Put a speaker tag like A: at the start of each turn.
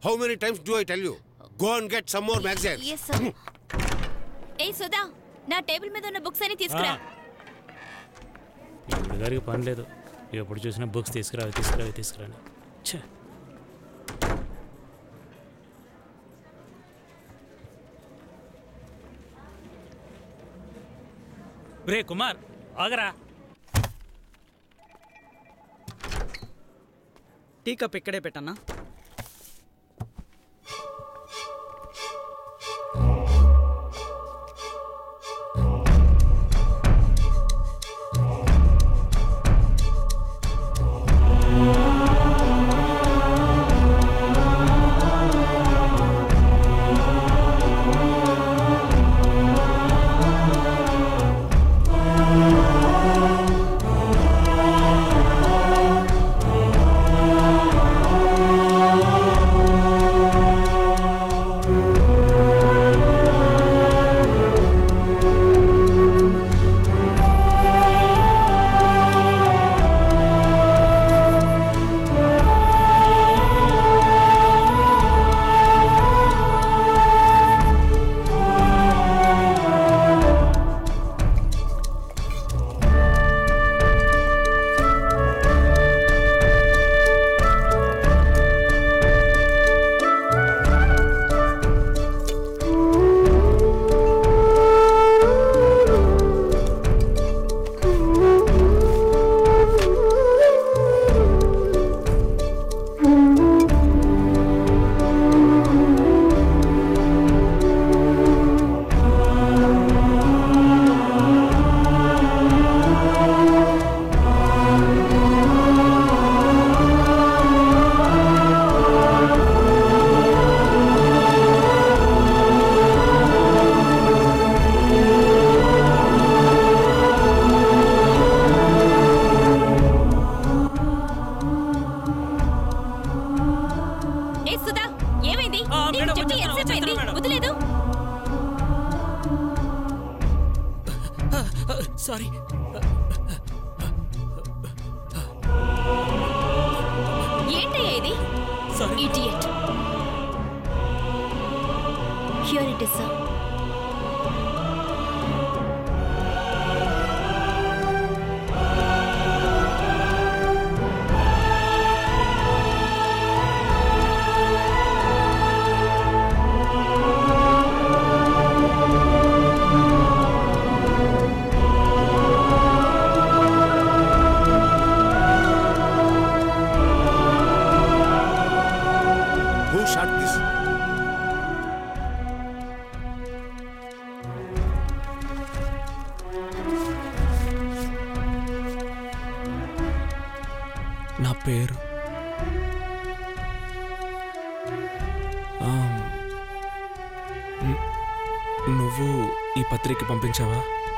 A: How many times do I tell you? Go and get some more magazines.
B: Yes, sir. Hey, Sudha, నా table మీద ఉన్న books అన్ని తీసుకురా.
C: ఇప్పుడు గారికి పని లేదు, ఎప్పుడు చూసినా బుక్స్ తీసుకురాని. రే కుమార్, ఆగరా.
D: టీ కప్ ఇక్కడే పెట్టన్నా.
C: సారీ.
B: ఏంటయ్యా ఇది? Idiot. Here it is sir.
E: నా పేరు నువ్వు ఈ పత్రిక పంపించావా?